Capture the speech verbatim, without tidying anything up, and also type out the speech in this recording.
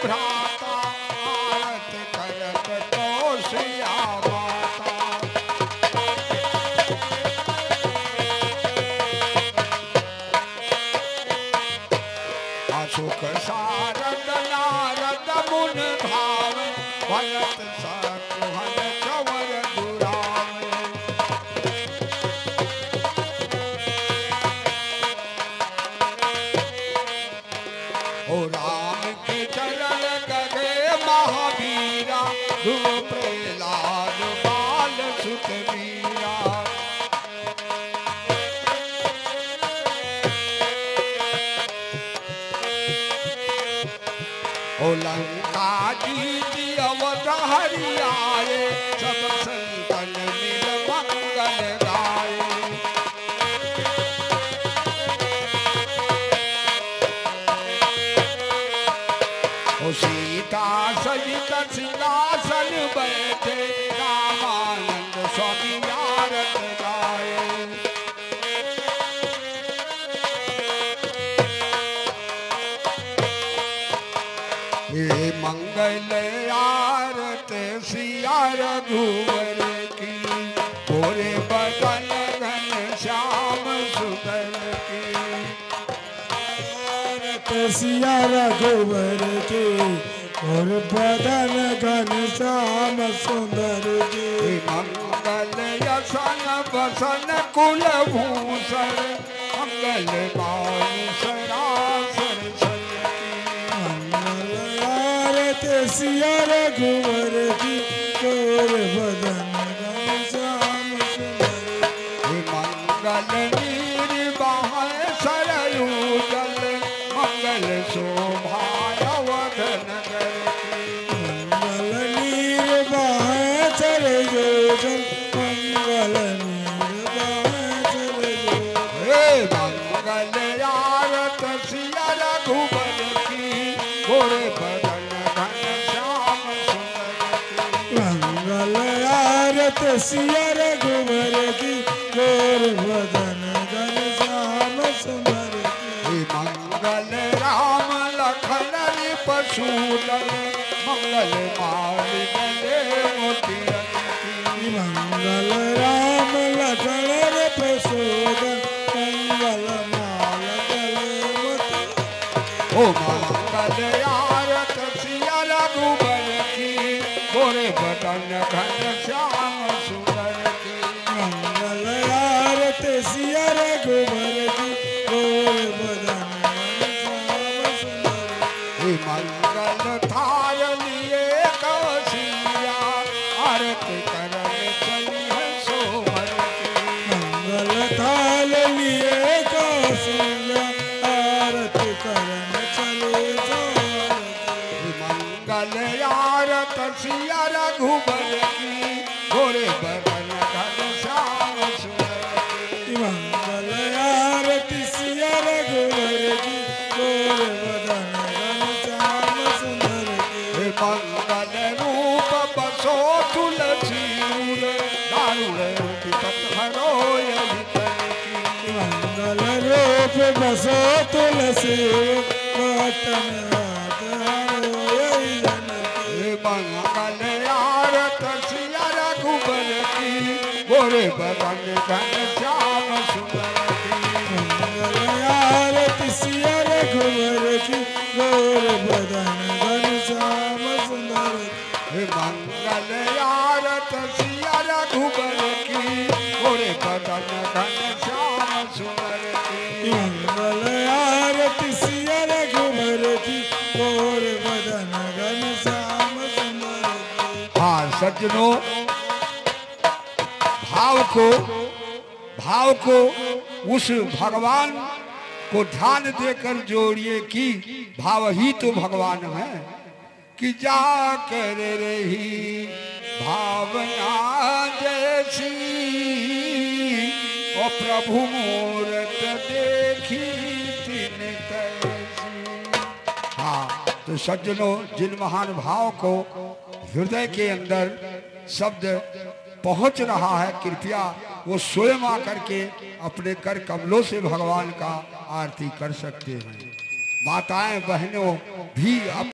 भ्राता आरत करत तो सिया माता। सुख सारद नारद मुन भावे भयत सकुहन चवर दुरावे। ओ राम के चरण गगे महावीरा ध्रुव प्रहलाद बाल सुत वीरा। ओ लंका जीती अवध हरि आए सब संतन मिल मंगल गाए। ओ सीता सहित सिंहासन बैठे रामानंद स्वामी आरत गाए। हे मंगल आरत सिया रघुवर की गोरे बदन घन श्याम सुंदर की। आरत सिया रघुवर की और बदन घन श्याम सुंदर की। मंगल यसन बसन कुलभूषण मंगल गान सरासर सिया रघुवर की गोर बदन घन श्याम सुंदर की। मंगल निर्वाह सरयू जल मंगल शोभा अवध नगर की। मंगल निर्वाह सरयू जल मंगल निर्वाह सरयू। हे मंगल आरत सिया रघुवर की गोर बदन आरत सिया रघुवर की गोर बदन घन श्याम सुंदर की। मंगल राम लखन पशुदन मंगल माल गले मोतियन की। मंगल राम लखन पशुदन मंगल माल गले मोतियन। ओ मंगल आरत सिया रघुवर की गोरे बदन घन श्याम सुंदर की। मंगल आरत सिया रघुवर की गोर बदन घन श्याम सुंदर की। मंगल थाल लिए कौशिया आरत करन चली है सोहर की। मंगल थाल लिए कौशिया आरत करन चले सोहर की। मंगल आरत सिया रघुवर की गोरे बदन घन श्याम सुंदर की। मंगल आरत सिया रघुवर की गोर बदन घन श्याम सुंदर की। मंगल रूप बसो तुलसी दारुण हरो मंगल रूप बसो तुलसी बटन मंगल आरत सिया रघुवर की गोरे बदन घन श्याम सुंदर की। मंगल आरत सिया रघुवर की गोर बदन घन श्याम सुंदर की। मंगल आरत सिया रघुवर की गोरे बदन घन श्याम सुंदर की। मंगल आरत सिया रघुवर की गोर बदन घन श्याम सुंदर की। हाँ सज्जनों, भाव को भाव को उस भगवान को ध्यान देकर जोड़िए कि भाव ही तो भगवान है। कि जा कर रही भावना जैसी ओ प्रभु मूरत देखी तिन तैसी। हाँ तो सज्जनों, जिन महान भाव को हृदय के अंदर शब्द पहुंच रहा है, कृपया वो स्वयं आकर के अपने कर कमलों से भगवान का आरती कर सकते हैं। माताएं बहनों भी